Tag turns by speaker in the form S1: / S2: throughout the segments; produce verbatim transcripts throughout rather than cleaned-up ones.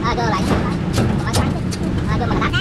S1: à, vô lại à, vô mình đá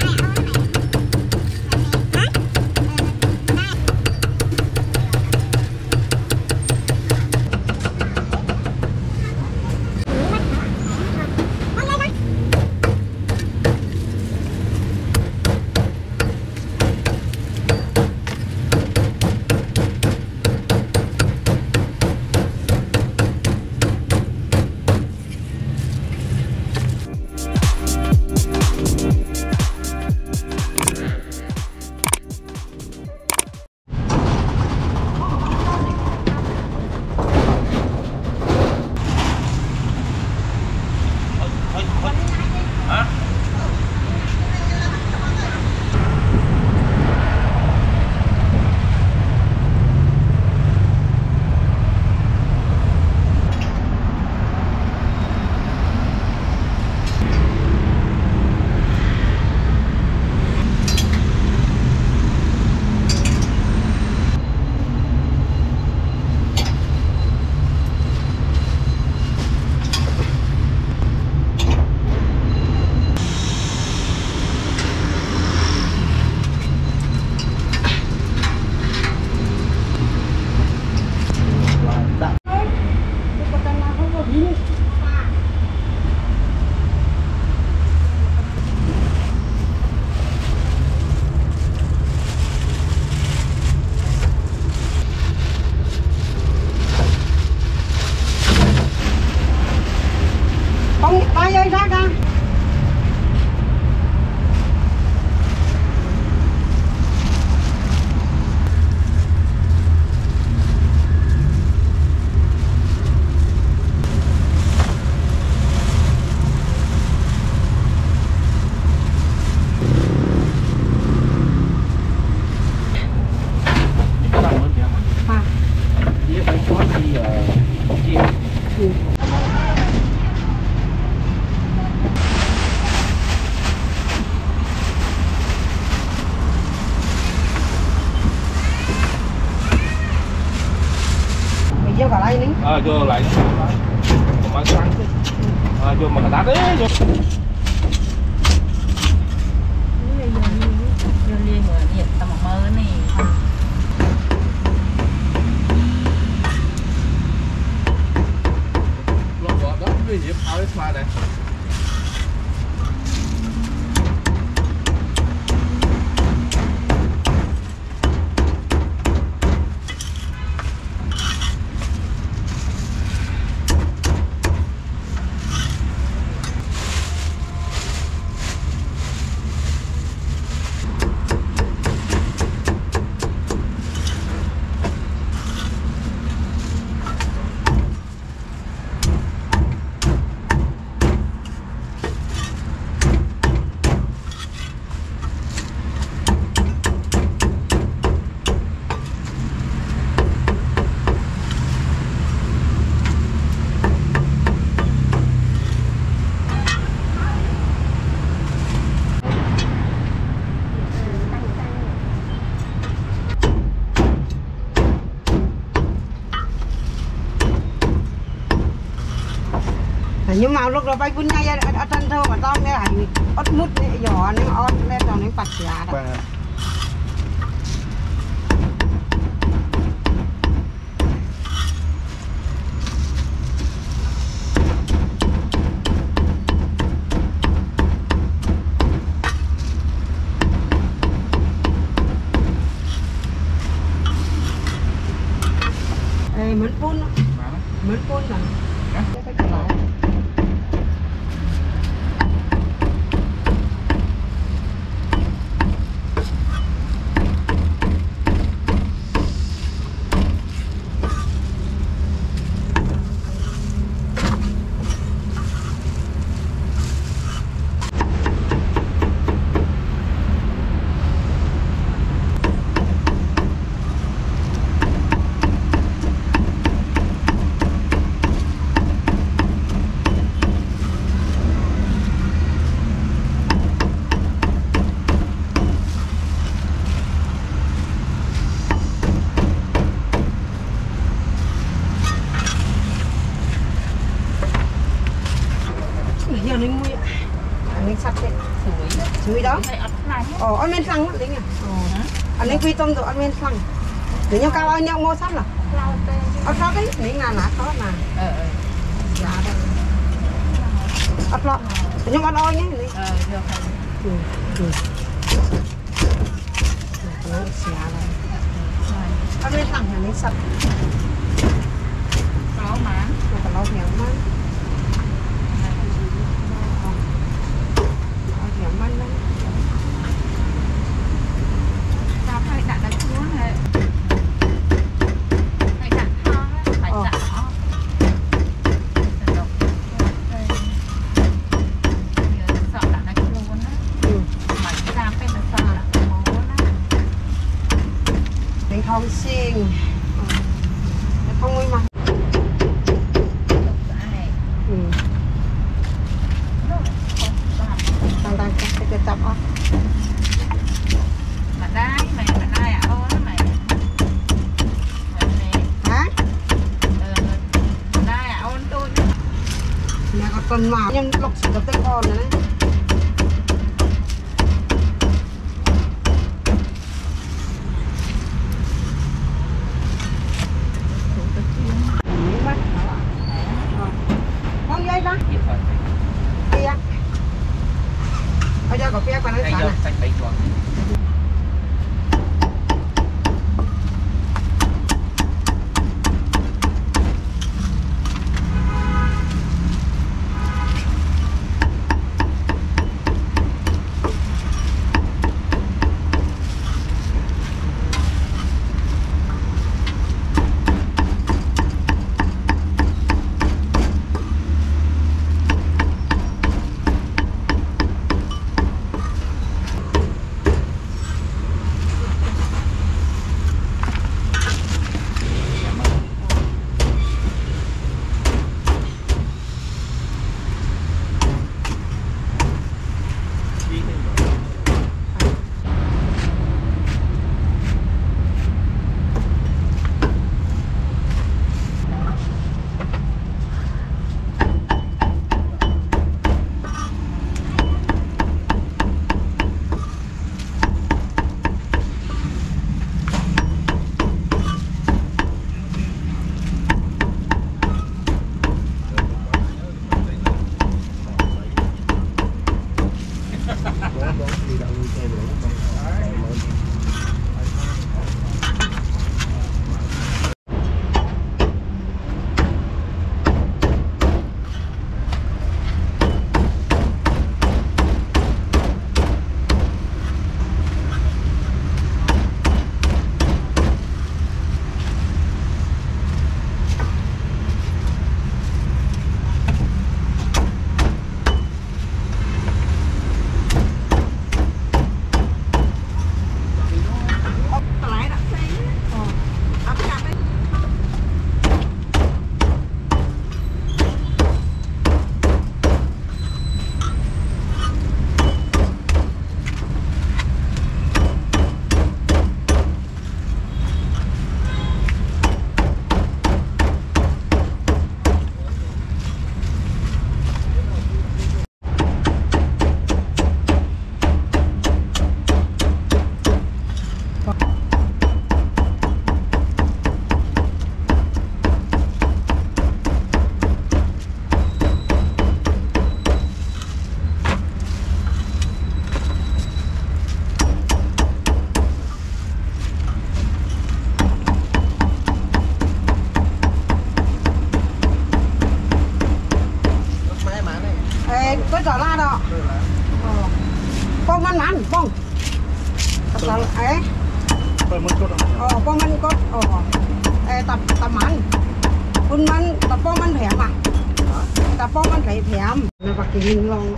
S2: à, vô lại còn mang xăng chứ à, vô mà người ta đấy vô
S3: vô liền rồi nhiệt tầm một mơ này
S2: lo bỏ đó cái gì áo đấy mà này
S4: nhưng mà lúc đó bay quân ngay ở trên thơ mà tao nghe ảnh ớt mút giỏ nên ớt lên rồi nên bạch giá đó. Ê, mến phun đó. Mến phun rồi. giờ nên mua anh nên sắp đấy suối đó ồ anh men xăng đấy nhỉ anh nên quy tôm rồi anh men xăng để nhau cao anh nhau mua sắp là ăn sắp đấy nên là lá có mà dạ đây ăn lọ nhưng ăn oi nhé ăn men xăng là nên sắp
S3: có mà
S4: có lâu nhiều mà
S3: sao phải đặt đặt xuống này phải đặt ho phải đặt ho sợ đặt đặt luôn á mày ra phải là sợ là bố đó
S4: đánh thông xiên không nguy mà tăng tăng cái cái chập á
S3: mà đai mày mà đai à ô đó mày
S4: hả
S3: đai à ôn tôi
S4: nhà có tuần mà nhưng lọc chỉ có tới con rồi đấy con dây đó kia bây giờ có phía qua nó sẵn à tôi trở lại đó bông ăn mắn bông ấy ờ bông ăn cốt ờ tập tập mắn bông ăn tập bông ăn thèm à tập bông ăn thèm thèm này bạc kỳ ngon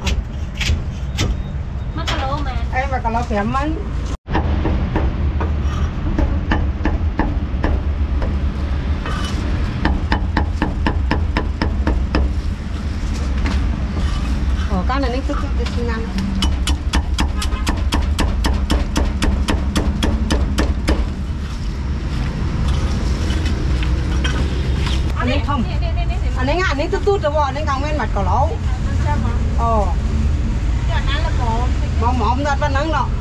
S1: mất cái lô mà
S4: em và cả lô thèm mắn cái này nó tức tức tức ngang anh ấy không anh ấy ngã anh ấy tức tút rồi anh ấy càng nguyên mặt cỏ lấu Ồ. Mỏng mỏng ra bên nắng đó.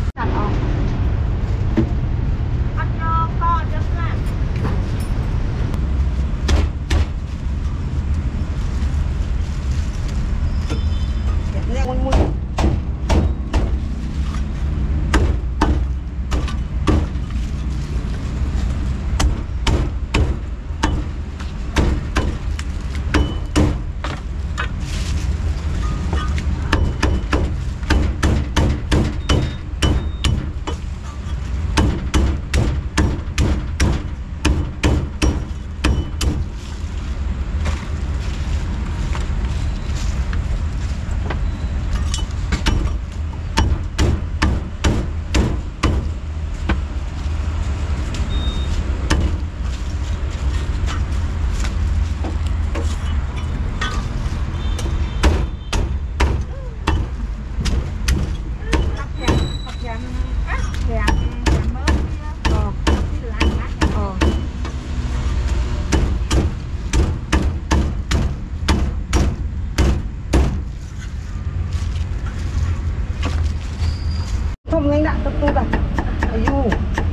S4: Không nhanh đạn tập tu đặt. Ayu.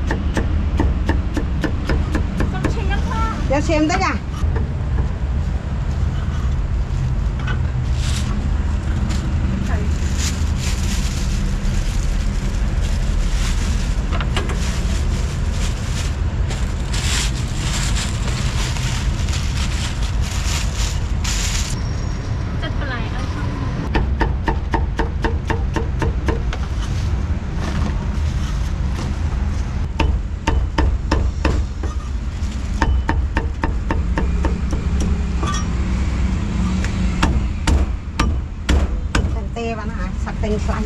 S4: Để xem đấy nha. Sạch tinh xanh.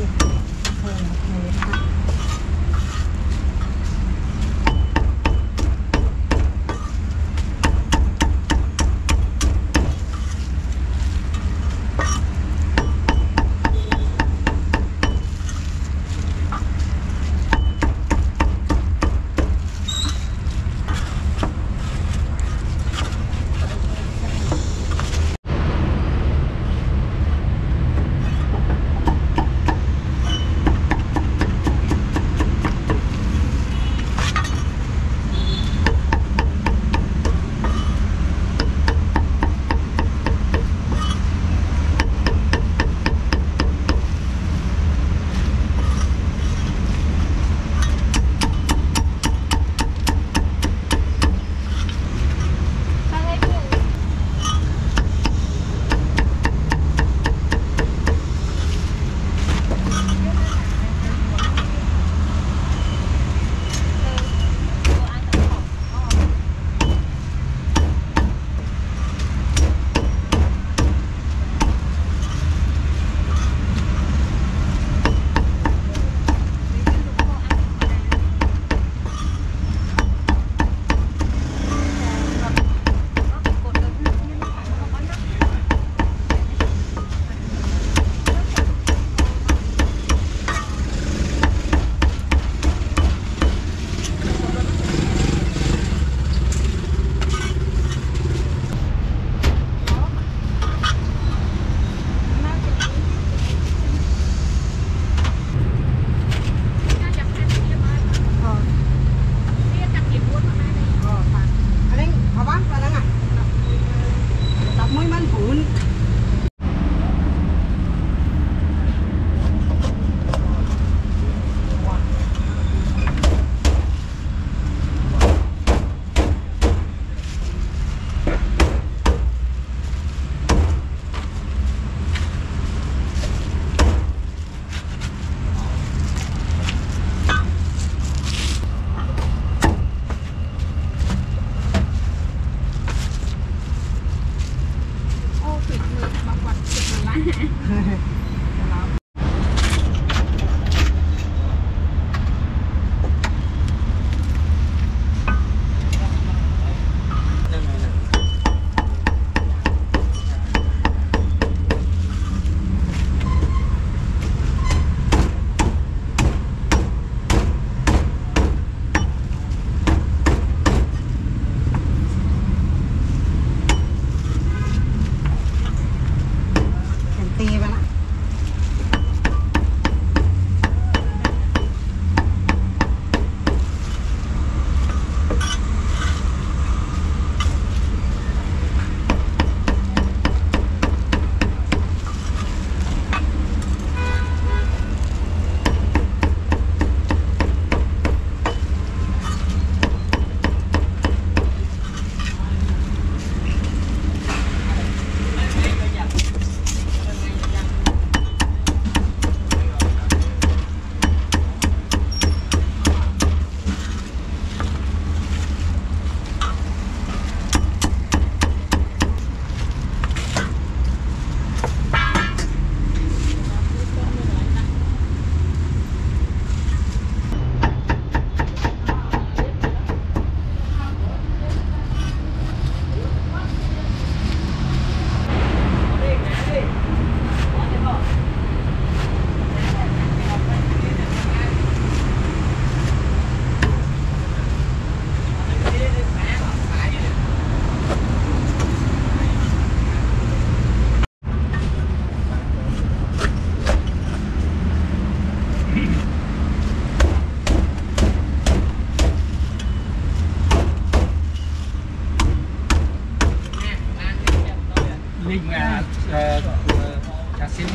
S4: tê bạn ạ.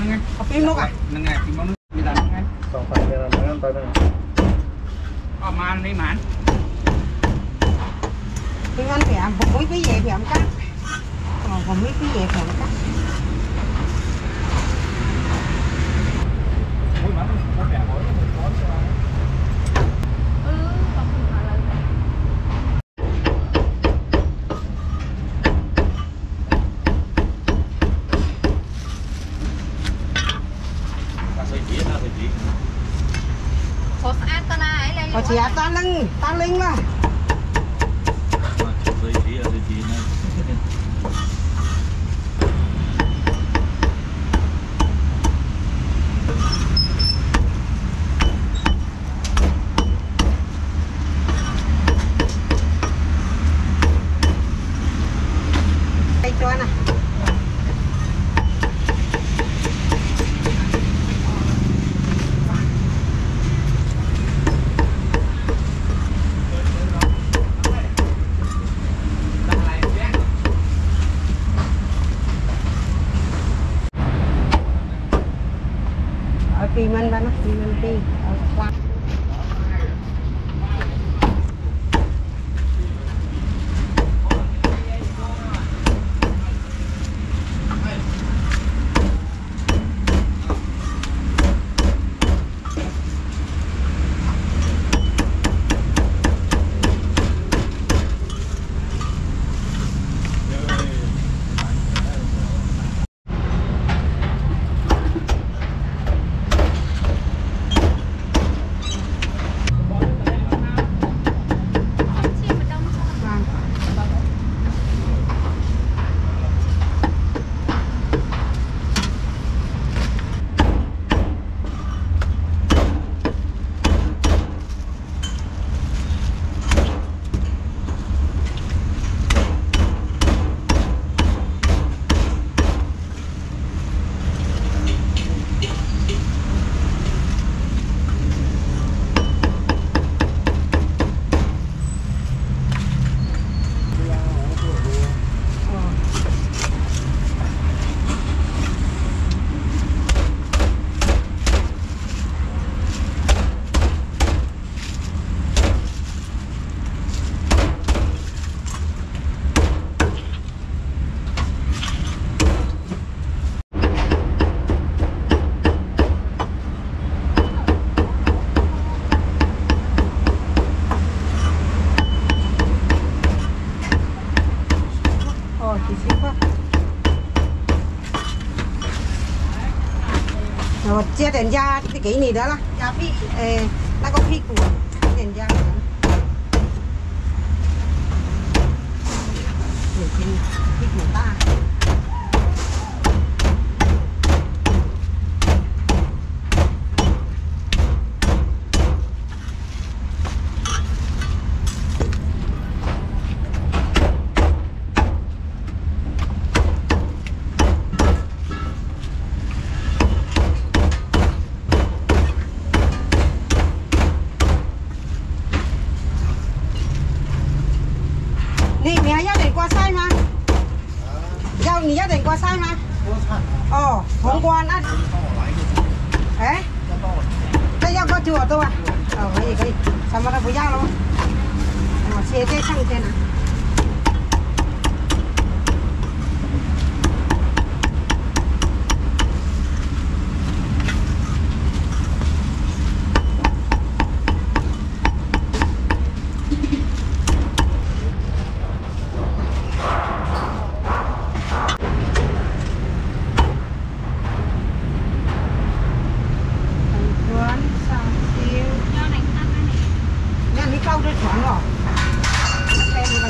S3: ngay.
S4: Pin một à?
S3: Nâng ngay, thì món nước bị đặt ngay.
S2: Xong phải là mấy ăn tay đây.
S3: Ờ, mà ăn đi mà ăn.
S4: Pin ăn phải ăn, bụng cái gì phải ăn cắt. Ờ, còn mấy cái gì phải ăn cắt.
S2: Ui mà nó bẻ mỗi nó có cho.
S1: Ừ, còn không phải là
S2: Ta sẽ chỉ ta sẽ chỉ.
S1: Hột ăn ta na ấy lên.
S4: Có chỉ ăn ta lưng, ta lưng mà.
S2: Sẽ chỉ là sẽ chỉ này.
S4: Đây cho nè. Ở Phi Minh ba nó Phi Minh Phi ở qua. Rồi chia tiền ra cái kỹ này đó là ra phi ê nó có phi của tiền ra để phi phi của ta. Nì mẹ gia đình qua sai mà. Giao nì gia đình qua sai mà. Ồ, hôm qua ăn. Ê? Cái giao có chùa tôi à? Ờ, cái gì cái gì? Sao mà nó phải giao đâu? Mà xe thế xăng thế nào? Câu trên khoảng rồi. Em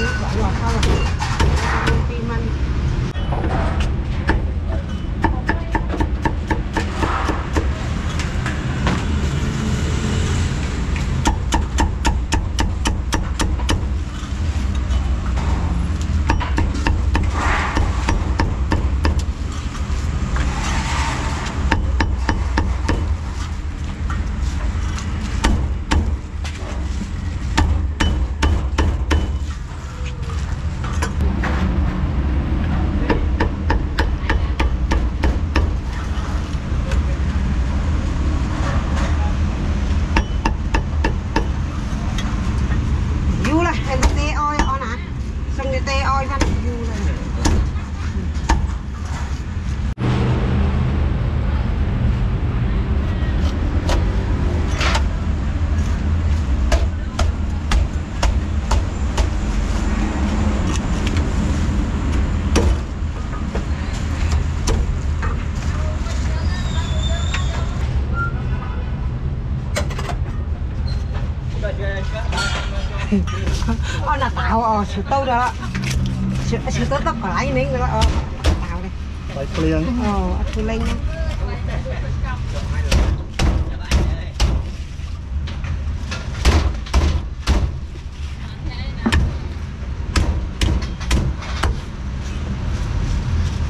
S4: Ờ là tàu ờ sự tâu đó. Sự sự tâu tóc còn lại miếng nữa ờ tàu đây.
S5: Phải liền.
S4: Ờ thu lên.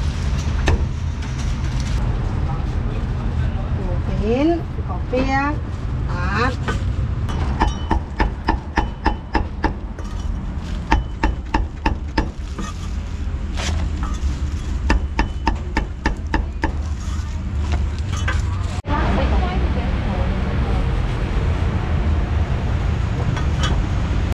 S4: Đến có phía